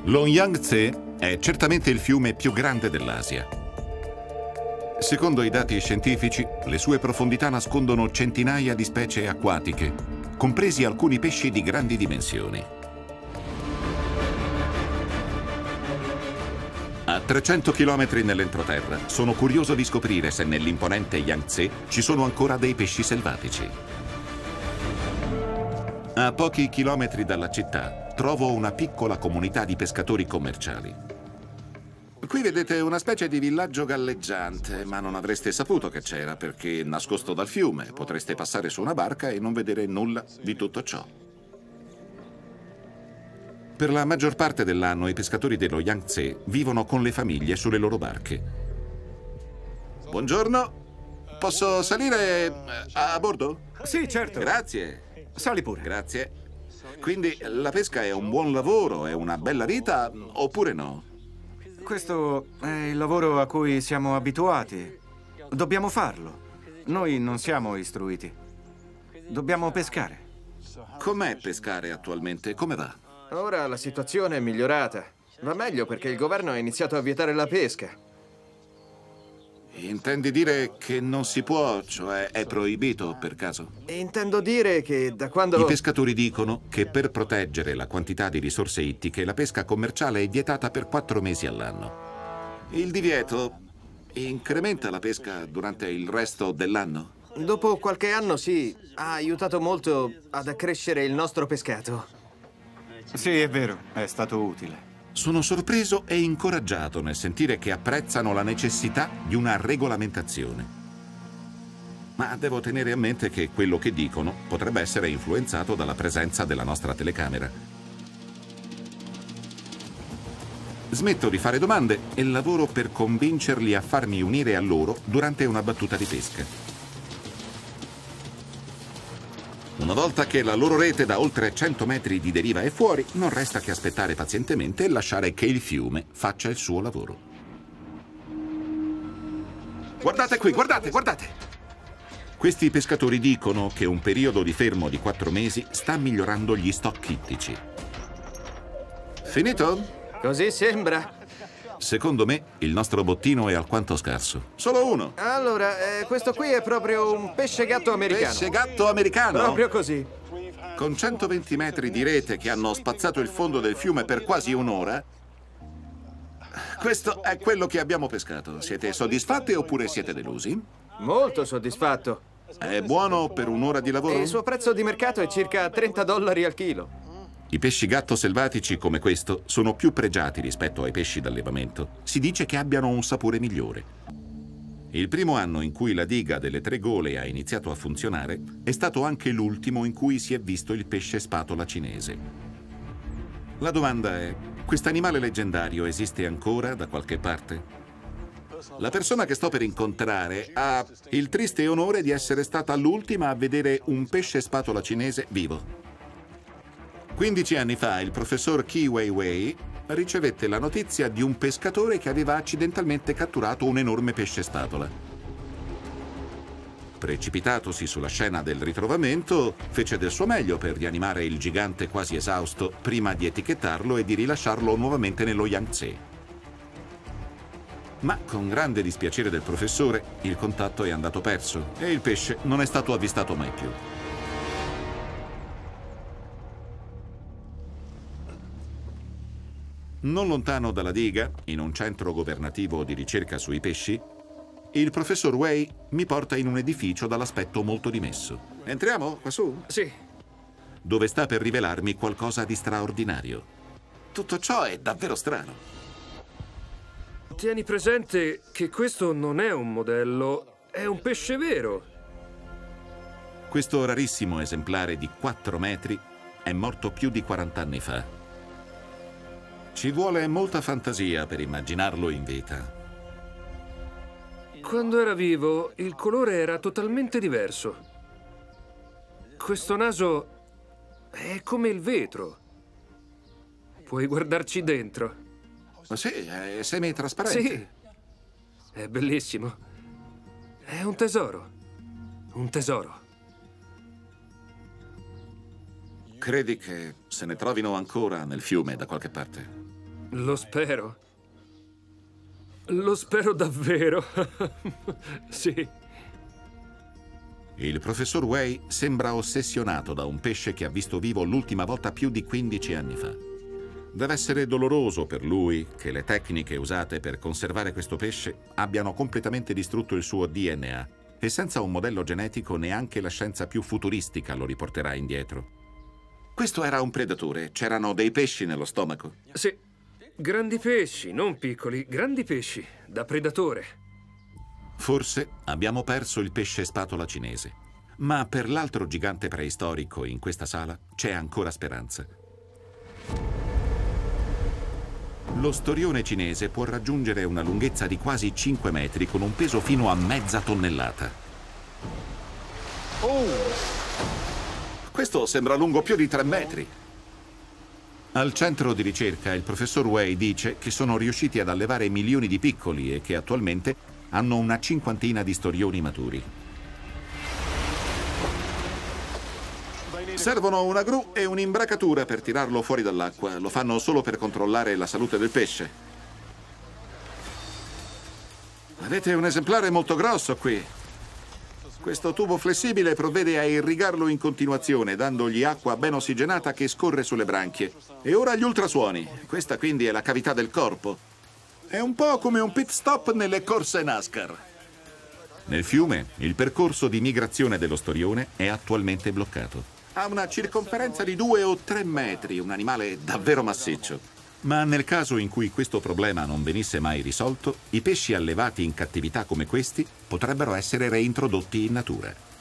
Lo Yangtze è certamente il fiume più grande dell'Asia. Secondo i dati scientifici, le sue profondità nascondono centinaia di specie acquatiche, compresi alcuni pesci di grandi dimensioni. A 300 km nell'entroterra, sono curioso di scoprire se nell'imponente Yangtze ci sono ancora dei pesci selvatici. A pochi chilometri dalla città, trovo una piccola comunità di pescatori commerciali. Qui vedete una specie di villaggio galleggiante, ma non avreste saputo che c'era perché è nascosto dal fiume. Potreste passare su una barca e non vedere nulla di tutto ciò. Per la maggior parte dell'anno i pescatori dello Yangtze vivono con le famiglie sulle loro barche. Buongiorno, posso salire a bordo? Sì, certo. Grazie. Sali pure. Grazie. Quindi la pesca è un buon lavoro, è una bella vita, oppure no? Questo è il lavoro a cui siamo abituati. Dobbiamo farlo. Noi non siamo istruiti. Dobbiamo pescare. Com'è pescare attualmente? Come va? Ora la situazione è migliorata. Va meglio perché il governo ha iniziato a vietare la pesca. Intendi dire che non si può, cioè è proibito per caso? Intendo dire che da quando... I pescatori dicono che per proteggere la quantità di risorse ittiche la pesca commerciale è vietata per 4 mesi all'anno. Il divieto incrementa la pesca durante il resto dell'anno? Dopo qualche anno sì, ha aiutato molto ad accrescere il nostro pescato. Sì, è vero, è stato utile. Sono sorpreso e incoraggiato nel sentire che apprezzano la necessità di una regolamentazione. Ma devo tenere a mente che quello che dicono potrebbe essere influenzato dalla presenza della nostra telecamera. Smetto di fare domande e lavoro per convincerli a farmi unire a loro durante una battuta di pesca. Una volta che la loro rete da oltre 100 metri di deriva è fuori, non resta che aspettare pazientemente e lasciare che il fiume faccia il suo lavoro. Guardate qui, guardate, guardate! Questi pescatori dicono che un periodo di fermo di 4 mesi sta migliorando gli stock ittici. Finito? Così sembra. Secondo me, il nostro bottino è alquanto scarso. Solo uno. Allora, questo qui è proprio un pesce gatto americano. Pesce gatto americano? Proprio così. Con 120 metri di rete che hanno spazzato il fondo del fiume per quasi un'ora, questo è quello che abbiamo pescato. Siete soddisfatti oppure siete delusi? Molto soddisfatto. È buono per un'ora di lavoro? E il suo prezzo di mercato è circa $30 al chilo. I pesci gatto selvatici come questo sono più pregiati rispetto ai pesci d'allevamento. Si dice che abbiano un sapore migliore. Il primo anno in cui la diga delle 3 gole ha iniziato a funzionare è stato anche l'ultimo in cui si è visto il pesce spatola cinese. La domanda è: quest'animale leggendario esiste ancora da qualche parte? La persona che sto per incontrare ha il triste onore di essere stata l'ultima a vedere un pesce spatola cinese vivo. 15 anni fa il professor Qi Weiwei ricevette la notizia di un pescatore che aveva accidentalmente catturato un enorme pesce spatola. Precipitatosi sulla scena del ritrovamento, fece del suo meglio per rianimare il gigante quasi esausto prima di etichettarlo e di rilasciarlo nuovamente nello Yangtze. Ma con grande dispiacere del professore, il contatto è andato perso e il pesce non è stato avvistato mai più. Non lontano dalla diga, in un centro governativo di ricerca sui pesci, il professor Wei mi porta in un edificio dall'aspetto molto dimesso. Entriamo quassù? Sì. Dove sta per rivelarmi qualcosa di straordinario. Tutto ciò è davvero strano. Tieni presente che questo non è un modello, è un pesce vero. Questo rarissimo esemplare di 4 metri è morto più di 40 anni fa. Ci vuole molta fantasia per immaginarlo in vita. Quando era vivo, il colore era totalmente diverso. Questo naso è come il vetro. Puoi guardarci dentro. Ma sì, è semi-trasparente. Sì, è bellissimo. È un tesoro. Un tesoro. Credi che se ne trovino ancora nel fiume da qualche parte? Lo spero. Lo spero davvero. Sì. Il professor Way sembra ossessionato da un pesce che ha visto vivo l'ultima volta più di 15 anni fa. Deve essere doloroso per lui che le tecniche usate per conservare questo pesce abbiano completamente distrutto il suo DNA e senza un modello genetico neanche la scienza più futuristica lo riporterà indietro. Questo era un predatore, c'erano dei pesci nello stomaco. Sì, grandi pesci, non piccoli, grandi pesci, da predatore. Forse abbiamo perso il pesce spatola cinese, ma per l'altro gigante preistorico in questa sala c'è ancora speranza. Lo storione cinese può raggiungere una lunghezza di quasi 5 metri con un peso fino a mezza tonnellata. Oh! Questo sembra lungo più di 3 metri. Al centro di ricerca il professor Way dice che sono riusciti ad allevare milioni di piccoli e che attualmente hanno una 50ina di storioni maturi. Servono una gru e un'imbracatura per tirarlo fuori dall'acqua. Lo fanno solo per controllare la salute del pesce. Avete un esemplare molto grosso qui. Questo tubo flessibile provvede a irrigarlo in continuazione, dandogli acqua ben ossigenata che scorre sulle branchie. E ora gli ultrasuoni. Questa quindi è la cavità del corpo. È un po' come un pit stop nelle corse NASCAR. Nel fiume, il percorso di migrazione dello storione è attualmente bloccato. Ha una circonferenza di 2 o 3 metri, un animale davvero massiccio. Ma nel caso in cui questo problema non venisse mai risolto, i pesci allevati in cattività come questi potrebbero essere reintrodotti in natura.